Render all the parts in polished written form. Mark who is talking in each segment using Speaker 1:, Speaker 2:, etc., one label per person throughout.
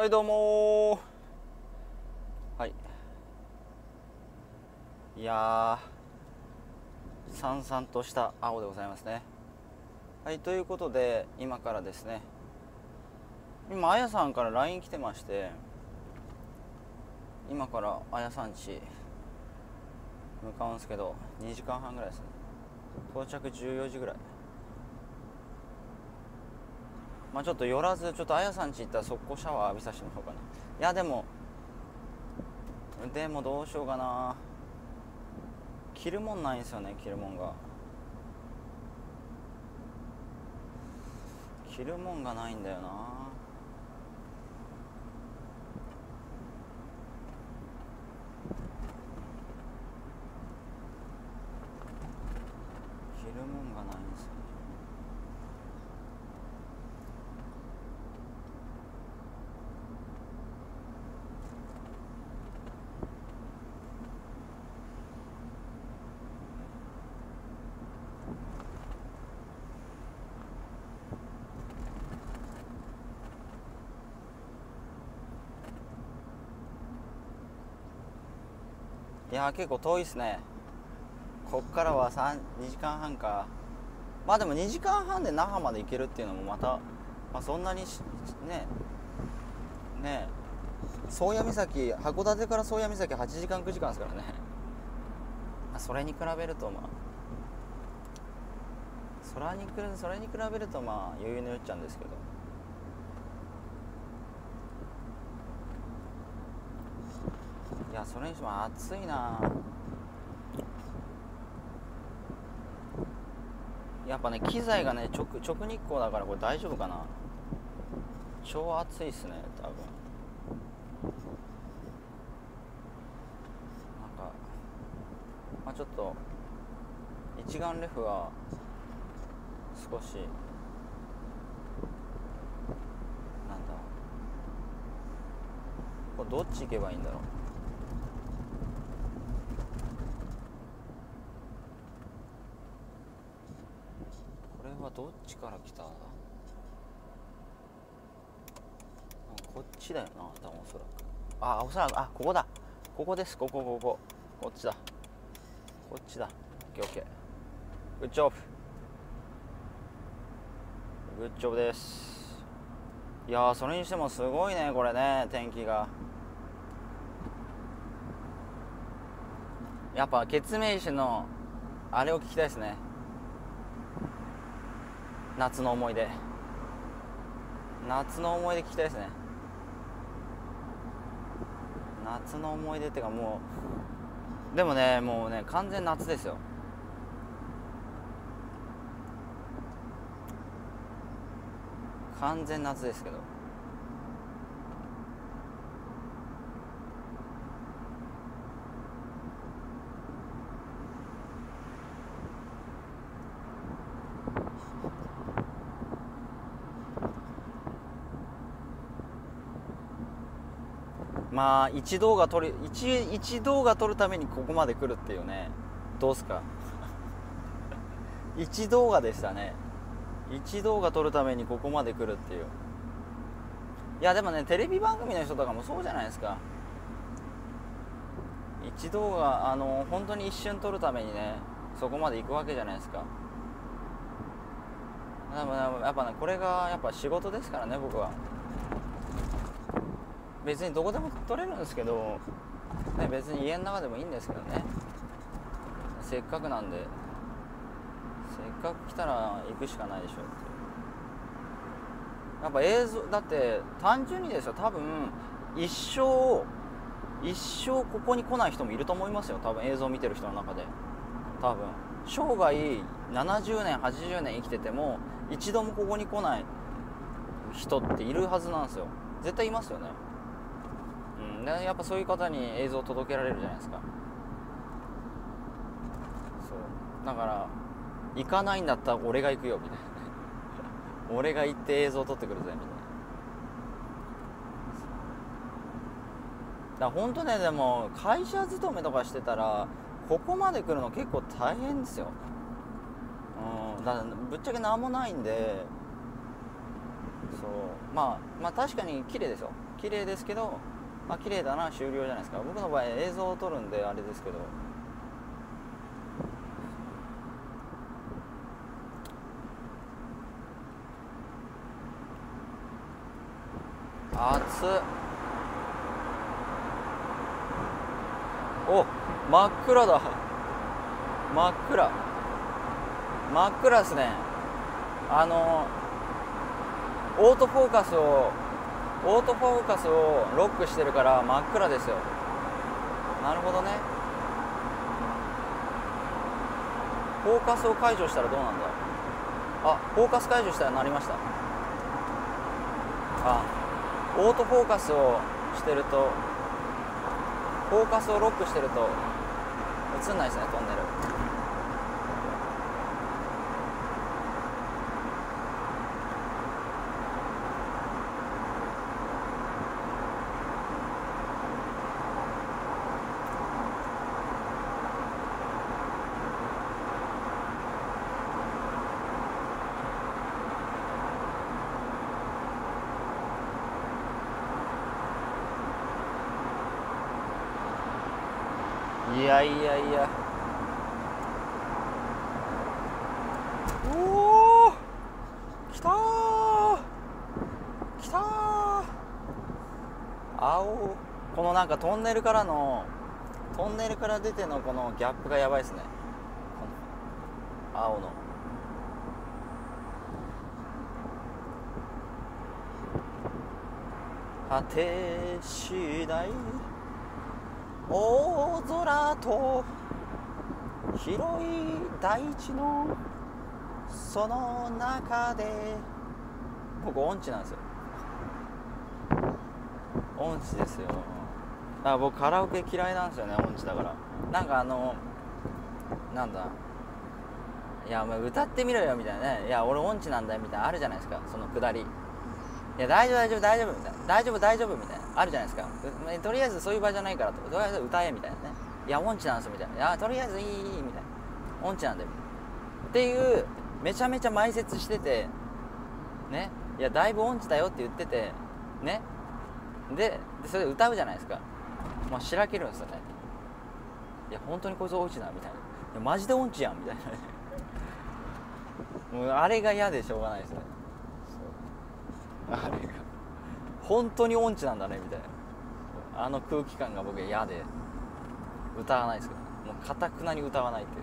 Speaker 1: はい、どうもはい。いやー、さんさんとした青でございますね。はい、ということで今からですね、今あやさんから LINE 来てまして、今からあやさん家向かうんですけど、2時間半ぐらいですね。到着14時ぐらい。まあちょっと寄らず、ちょっとあやさん家行ったら速攻シャワー浴びさせてもらおうかな。いやでもどうしようかな。着るもんないんですよね。着るもんがないんだよな。着るもんがないんですよ。いやー、結構遠いっすね。こっからは2時間半か。まあでも2時間半で那覇まで行けるっていうのもまた、まあ、そんなにねね宗谷岬、函館から宗谷岬8時間9時間ですからね。それに比べるとそれに比べるとまあ余裕のよっちゃんですけど。いや、それにしても暑いな。やっぱね、機材がね直日光だから、これ大丈夫かな。超暑いっすね多分。なんかまあちょっと一眼レフは少しなんだ、これどっち行けばいいんだろう。これはどっちから来た？こっちだよな多分。おそらくおそらくここだ。ここです。こっちだ。こっちだ。オッケーオッケー。グッジョブです。いやー、それにしてもすごいねこれね、天気が。やっぱケツメイシのあれを聞きたいですね。夏の思い出聞きたいですね。夏の思い出ってか、もうでもね、もうね完全夏ですよ。完全夏ですけど、まあ一動画撮るためにここまで来るっていうね。どうすか。一動画でしたね。一動画撮るためにここまで来るっていう。いやでもね、テレビ番組の人とかもそうじゃないですか。一動画本当に一瞬撮るためにね、そこまで行くわけじゃないですか。でもやっぱね、これがやっぱ仕事ですからね。僕は別にどこでも撮れるんですけど、ね、別に家の中でもいいんですけどね。せっかくなんで、せっかく来たら行くしかないでしょっていう。やっぱ映像だって、単純にですよ、多分一生ここに来ない人もいると思いますよ。多分映像を見てる人の中で。多分生涯70年80年生きてても一度もここに来ない人っているはずなんですよ。絶対いますよね。でやっぱそういう方に映像を届けられるじゃないですか。そうだから行かないんだったら俺が行くよみたいな。俺が行って映像を撮ってくるぜみたいな。だから本当ね、でも会社勤めとかしてたらここまで来るの結構大変ですよ。だからぶっちゃけ何もないんで。そうまあ確かに綺麗ですよ。 綺麗ですけど、まあ綺麗だな終了じゃないですか。僕の場合映像を撮るんであれですけど、熱っ。お、真っ暗だ。真っ暗、真っ暗ですね。オートフォーカスをロックしてるから真っ暗ですよ。なるほどね。フォーカスを解除したらどうなんだ。あ、フォーカス解除したらなりました。あ、オートフォーカスをしてると、フォーカスをロックしてると映んないですね、トンネル。いやいやいや、おお、きたーきたー。青、このなんかトンネルから出てのこのギャップがやばいですね、この青の。果てしない大空と広い大地のその中で、僕音痴なんですよ。音痴ですよ。だから僕カラオケ嫌いなんですよね、音痴だから。なんかなんだ、いやお前歌ってみろよみたいなね、いや俺音痴なんだよみたいなあるじゃないですか、そのくだり。いや大丈夫みたいな、大丈夫みたいなあるじゃないですか。とりあえずそういう場じゃないからと、とりあえず歌えみたいなね。いや音痴なんですよみたいな、いやとりあえずいいみたいな、音痴なんだよっていうめちゃめちゃ埋設しててね。いやだいぶ音痴だよって言っててね。でそれで歌うじゃないですか。もうしらけるんですよね。いや本当にこいつ音痴なみたいな、いやマジで音痴やんみたいなね。もうあれが嫌でしょうがないですね。あれが本当に音痴なんだねみたいな、あの空気感が僕嫌で歌わないですけど、もう堅くなに歌わないっていう。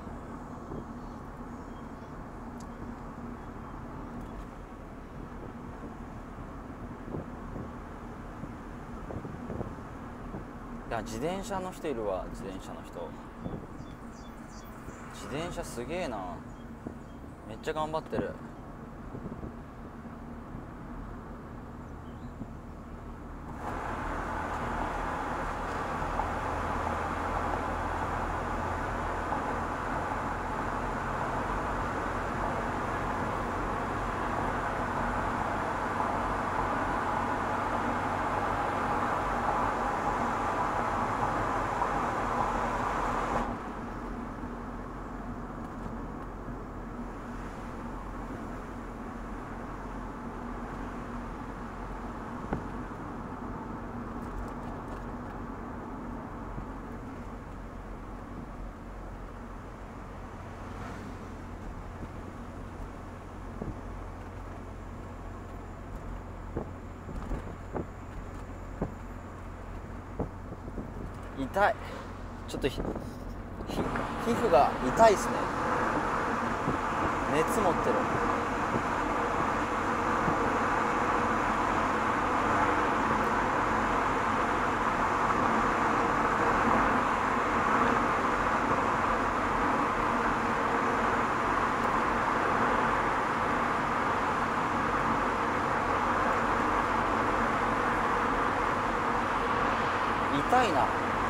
Speaker 1: いや自転車の人いるわ。自転車すげえな、めっちゃ頑張ってる。痛い。ちょっと皮膚が痛いですね。熱持ってる。痛いな。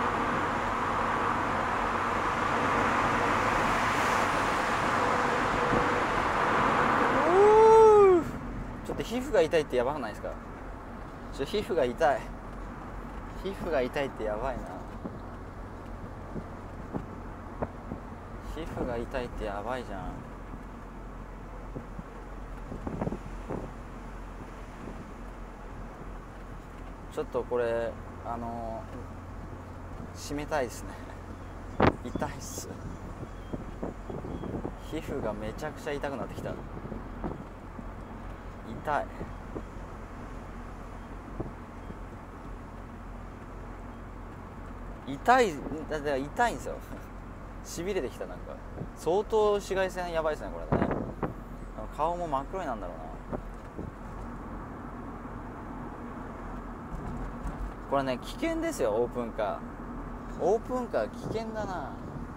Speaker 1: ちょっと皮膚が痛いってやばくないですか。皮膚が痛いってやばいな。皮膚が痛いってやばいじゃん。 ちょっとこれ締めたいですね。痛いっす。皮膚がめちゃくちゃ痛くなってきた。痛い。痛い、だって痛いんですよ。しびれてきた。なんか相当紫外線やばいですねこれね。顔も真っ黒になんだろうな。これね危険ですよ。オープンカー危険だな。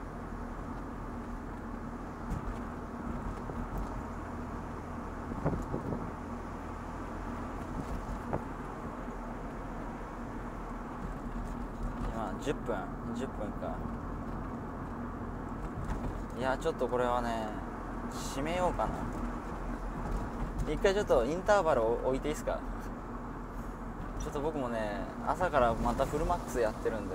Speaker 1: 今10分か。いやちょっとこれはね締めようかな。一回ちょっとインターバルを置いていいですか。ちょっと僕もね朝からまたフルマックスやってるんで。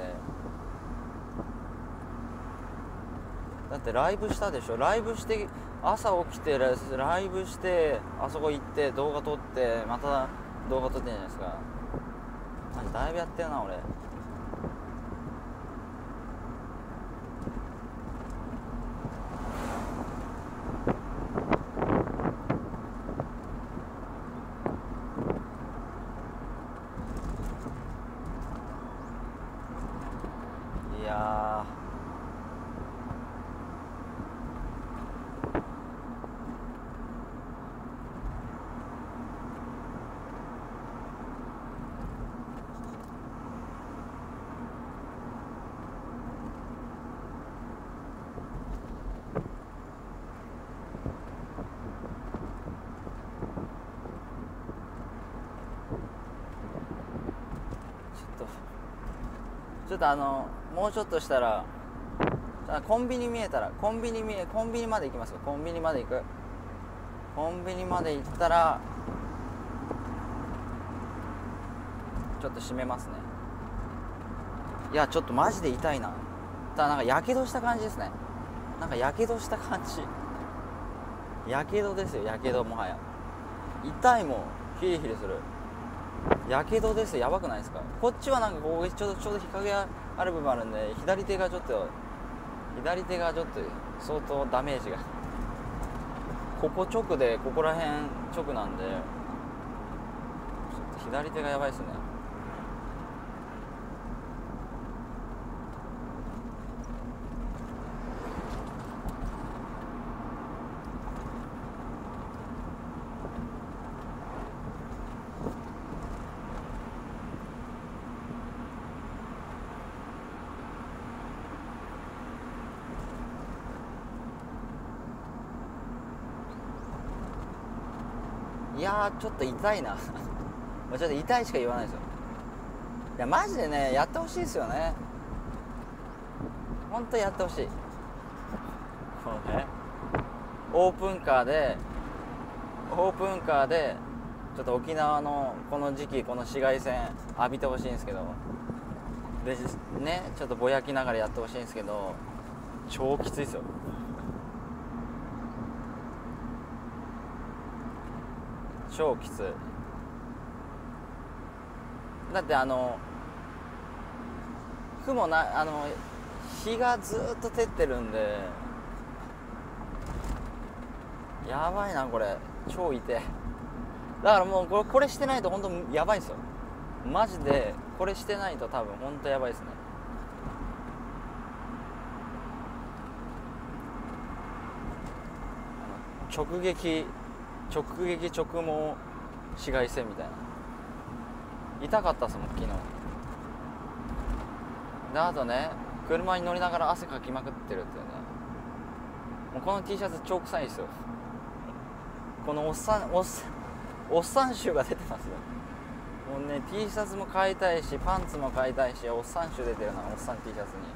Speaker 1: だってライブしたでしょ。ライブして朝起きてライブしてあそこ行って動画撮ってまた動画撮ってんじゃないですか。だいぶやってるな俺。いやちょっともうちょっとしたらコンビニ見えたらコンビニまで行きますよ。コンビニまで行ったらちょっと閉めますね。いやちょっとマジで痛いな。ただなんかやけどした感じですね。なんかやけどした感じ。やけどですよ。やけど。もはや痛いもん。ヒリヒリする。やけどですよ。やばくないですか。こっちはなんかこうちょうど日陰がある部分あるんで左手がちょっと相当ダメージがここ直でここら辺直なんでちょっと左手がやばいですね。いやーちょっと痛いな。ちょっと痛いしか言わないですよ。いやマジでねやってほしいですよね。ほんとやってほしい。このねオープンカーでちょっと沖縄のこの時期この紫外線浴びてほしいんですけど、でねちょっとぼやきながらやってほしいんですけど超きついですよ。超きつい。だって雲な日がずっと照ってるんでやばいなこれ。超痛い。だからもうこれしてないと本当やばいですよ。マジでこれしてないと多分本当やばいですね。直撃直毛紫外線みたいな。痛かったっすもん昨日。であとね車に乗りながら汗かきまくってるっていうね。もうこの T シャツ超臭いですよ。このおっさん臭が出てますよ。もうね T シャツも買いたいしパンツも買いたいしおっさん臭出てるな。おっさん T シャツに。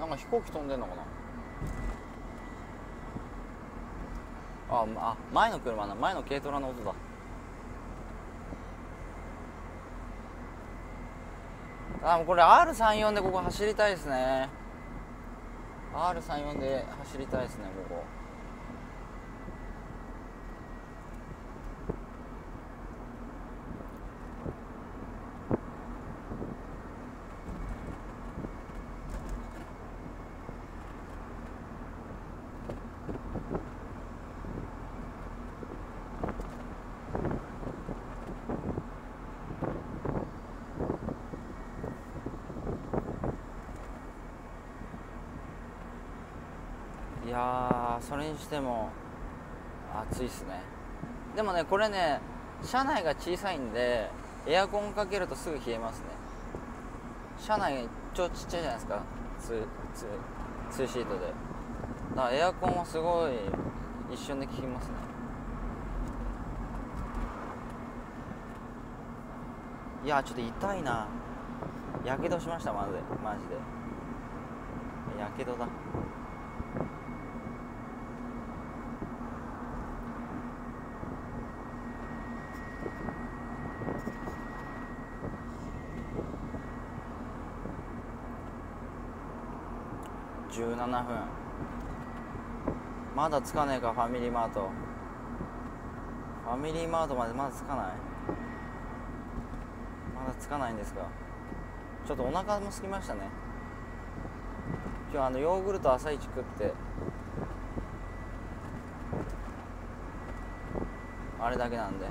Speaker 1: なんか飛行機飛んでんのかな。前の車な、前の軽トラの音だ。これ R34 でここ走りたいですね。 R34 で走りたいですね、ここ。いやー、それにしても暑いっすね。でもね、これね、車内が小さいんでエアコンかけるとすぐ冷えますね。車内超ちっちゃいじゃないですか、2シートで。だからエアコンはすごい一瞬で効きますね。いやー、ちょっと痛いな。やけどしました、マジでやけどだ。17分。まだ着かねえか。ファミリーマートまでまだ着かない。まだ着かないんですか。ちょっとお腹も空きましたね。今日ヨーグルト朝一食ってあれだけなんで。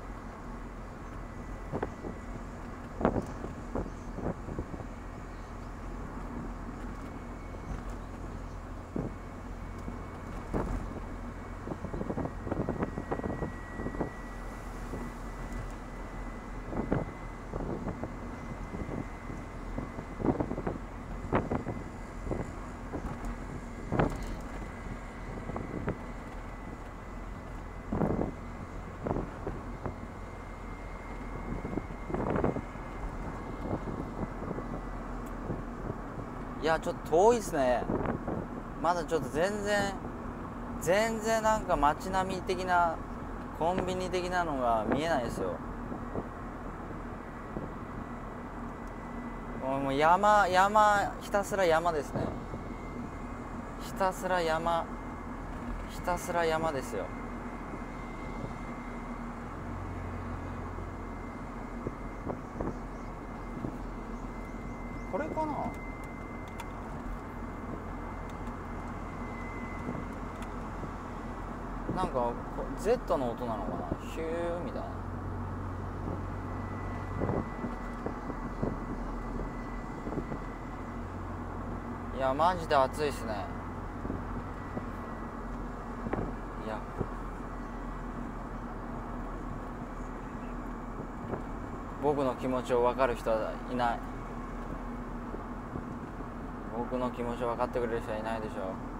Speaker 1: いや、ちょっと遠いですね。まだちょっと全然なんか街並み的な、コンビニ的なのが見えないですよ。もう山、ひたすら山ですね。ひたすら山ですよ。これかな。なんか Z の音なのかな、ヒューみたいな。いや、マジで暑いっすね。いや、僕の気持ちを分かる人はいない。僕の気持ちを分かってくれる人はいないでしょう。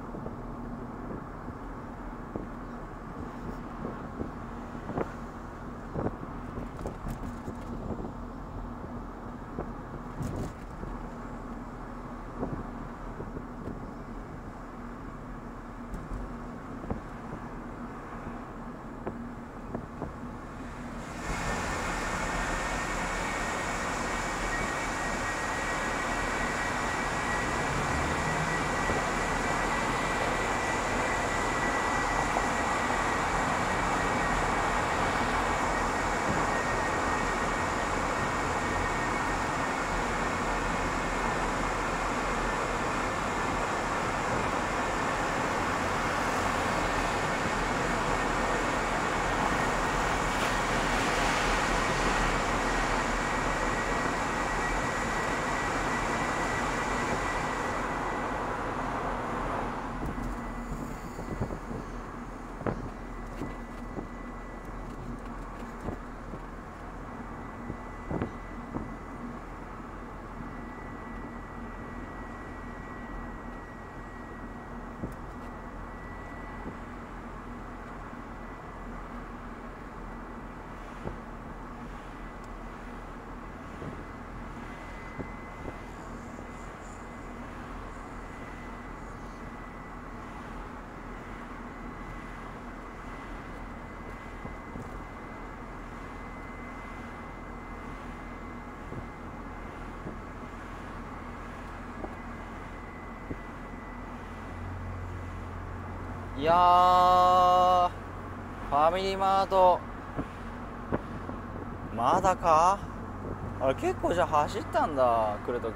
Speaker 1: いやー、ファミリーマートまだか。あれ結構じゃあ走ったんだ、来るとき。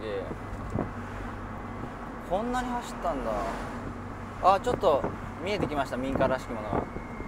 Speaker 1: こんなに走ったんだ。あ、ちょっと見えてきました、民家らしきものが。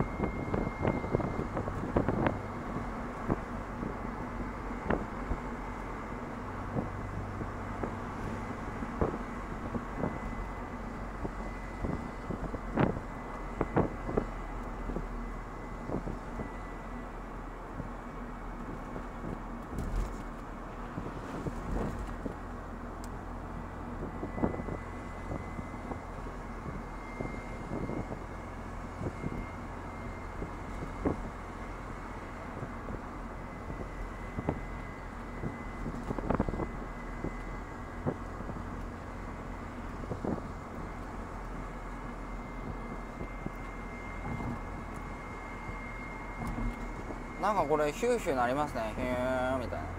Speaker 1: なんかこれヒューヒューなりますね、ヒューみたいな。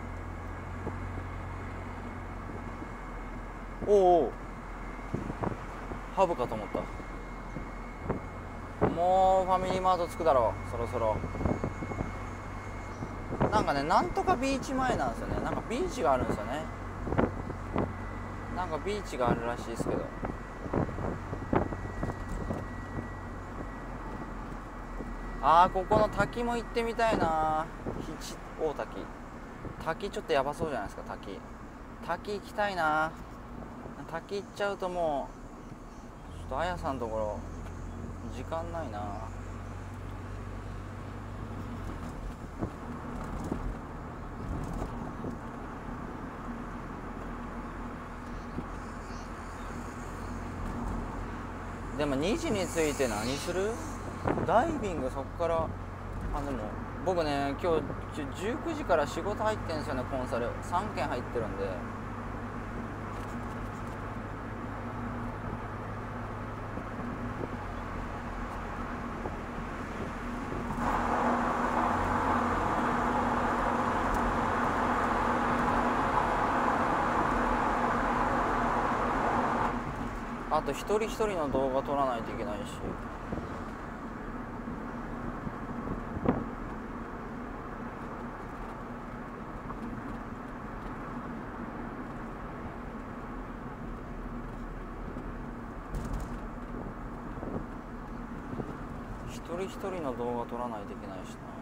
Speaker 1: おお、ハブかと思った。もうファミリーマート着くだろう、そろそろ。なんかね、なんとかビーチ前なんですよね。なんかビーチがあるんですよね。なんかビーチがあるらしいですけど。あー、ここの滝も行ってみたいな。七大滝。滝ちょっとやばそうじゃないですか。滝行きたいな。滝行っちゃうともうちょっとあやさんのところ時間ないな。でも2時に着いて何する？ダイビング、そっから。あ、でも僕ね、今日19時から仕事入ってんですよね。コンサル3件入ってるんで。あと一人一人の動画撮らないといけないし。一人一人の動画撮らないといけないしな。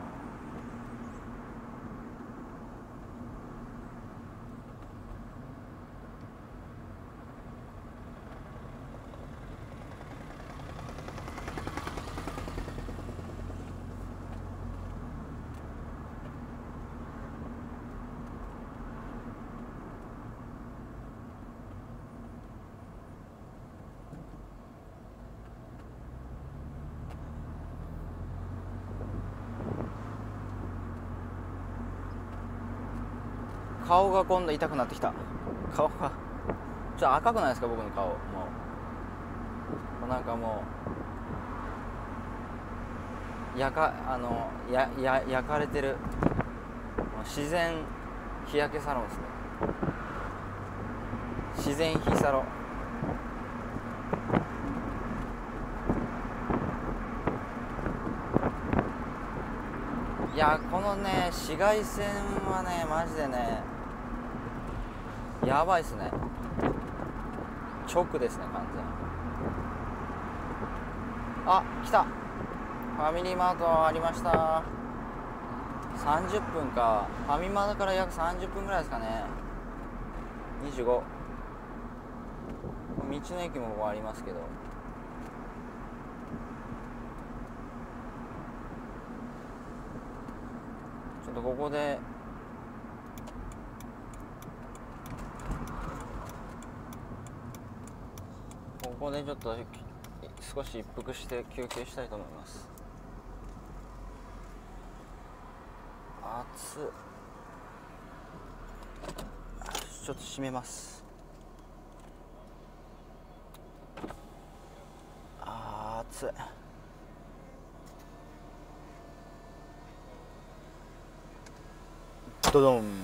Speaker 1: 顔が今度痛くなってきた。顔がちょっと赤くないですか、僕の顔。もうなんかもう焼かれてる。自然日焼けサロンですね。自然日サロ。いや、このね紫外線はねマジでねやばいっすね。直ですね、完全。あ、来た。ファミリーマートありました。30分か。ファミマだから約30分ぐらいですかね。25。道の駅もここありますけど。ちょっとここでちょっと少し一服して休憩したいと思います。熱っ。ちょっと閉めます。熱い。ドドン。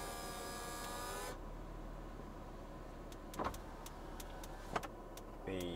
Speaker 1: えい。